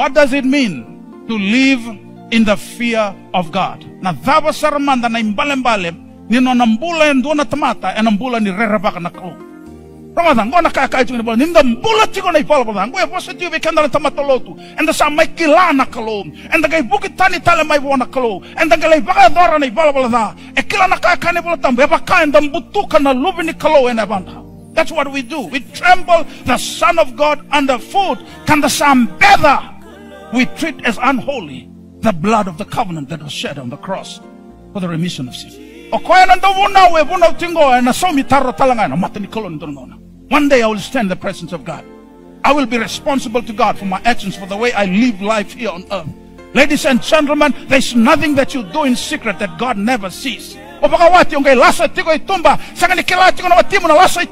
What does it mean to live in the fear of God? Na dava saramanda na imbale-mbale ni nonambula endona tamata enambula ni rerabaka na klo. Ramadan ngona kaka itu ni bola ninda mbula tiko na ipala bola ngwe positive bekanda na tamata lotu enda sa mai kilana klo enda kai bukit tani tale mai bona klo enda kai baka dora na ipala bola da e kilana kaka ni bola tambe baka enda mbutuka na lubi ni klo ena banda. That's what we do. We trample the Son of God underfoot. Can the Son better? We treat as unholy the blood of the covenant that was shed on the cross for the remission of sin. One day I will stand in the presence of God. I will be responsible to God for my actions, for the way I live life here on earth. Ladies and gentlemen, there's nothing that you do in secret that God never sees. Opakawati yung kay lasa tiko itumba, saka nikilati ko na watimu na lasa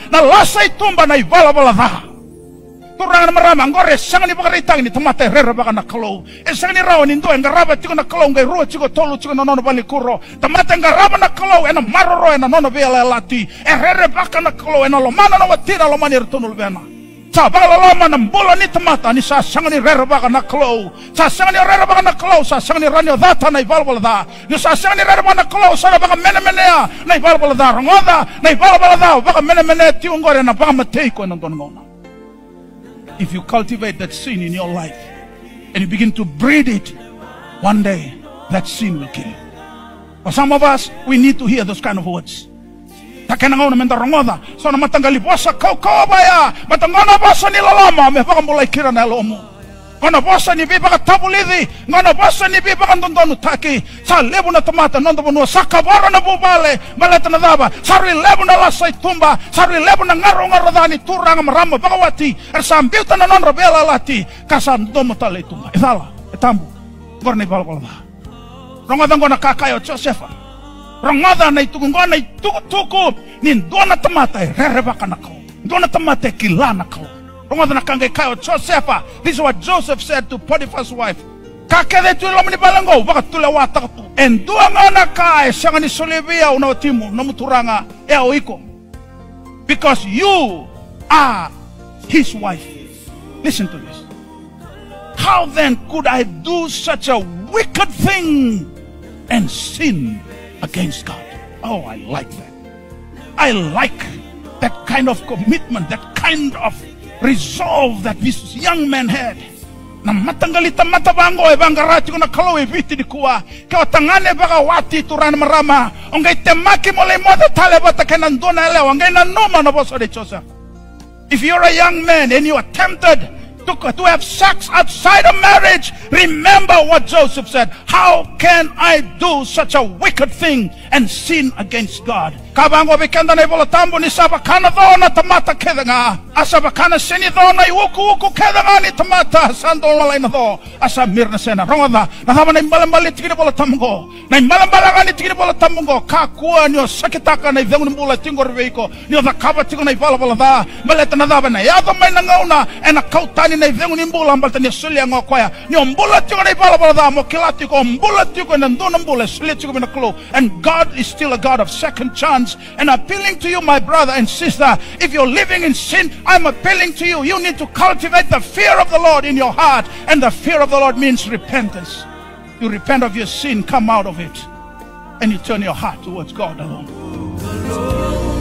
itumba na ibalabala da. Turang na marama, ngore, saka ni bakaritang ni tamate rera baka na kalo. Saka ni rawan indo, ngaraba tiko na kalo, ngay ruwa tiko tolu tiko na nono balikuro. Tamate ngaraba na kalo, ena maroro, ena nono bela lati. Rera baka na kalo, ena lomana na watira, lomani retunul bena. Sa balalama ng bola ni tamata ni sa sanga ni rerabaka na klo. Sa sanga ni rerabaka na klo, sa sanga ni ranyo data na ibalbalada. Ni sa sanga ni rerabaka na klo, sa baka menemenea na ibalbalada. Rangoda na ibalbalada, baka menemenea tiungore na baka matay ko ng donngona. If you cultivate that sin in your life and you begin to breed it, one day that sin will kill you. For some of us, we need to hear those kind of words. Takenangaw na mendarongoda. So na matanggali bosa kaukabaya. Matangana bosa ni lalama. May baka mulay kira na lomo. Ngana bosa ni biba ka tabulidi. Ngana bosa ni biba ka ndondonu taki. Sa lebu na tamata. Nondo bunua. Sa kabara na bubale. Maleta na daba. Sari lebu na lasay tumba. Sari lebu na ngaro-ngarodani. Turang marama. Baka wati. Ersambiuta na nonra bela lati. Kasan domo tala itumba. Ithala. Itambu. Gorna ibalbalada. Rongodang gona kakayo Josefa. Rangada na itugungwa na itukutuku ni ndona tamata rerebaka na ko ndona tamata kilana ko rangada na kange kayo Josefa. This is what Joseph said to Potiphar's wife. Kakede tu lamani balango baka tula wata tu endua ngana kai sanga ni solebia unawatimu na muturanga oiko because you are his wife. Listen to this. How then could I do such a wicked thing and sin against God? Oh, I like that. I like that kind of commitment, that kind of resolve that this young man had. Na matanggalita matabango e bangarati ko na kaloy viti di kuwa kawa tangane baka wati turan marama ongay temaki mole moda tale bata kanandona lewa ongay nanoma na boso de Joseph. If you're a young man and you are tempted to have sex outside of marriage, remember what Joseph said. How can I do such a wicked thing and sin against God? Kabango bikanda na ibola tambo ni sabakana do na tamata kedanga. Asabakana seni do na iwuku kedanga ni tamata sando malay na do. Asa mirna sena. Rongoda na tama na imbalambali tigiri bola tambo. Na imbalambalaga ni tigiri bola tambo. Kakua niyo sakitaka na ivengu ni mula tingor veiko. Niyo zakaba tigo na ibala bola da. Maleta na daba na yado may nangauna. Ena kautani na ivengu ni mbula ambalta ni sulia ngokwaya. Niyo mbula tigo na ibala bola da. Mokilati ko mbula tigo na ndona mbula sulia tigo na klo. And God is still a God of second chance. And appealing to you, my brother and sister, if you're living in sin, I'm appealing to you. You need to cultivate the fear of the Lord in your heart. And the fear of the Lord means repentance. You repent of your sin, come out of it, and you turn your heart towards God alone.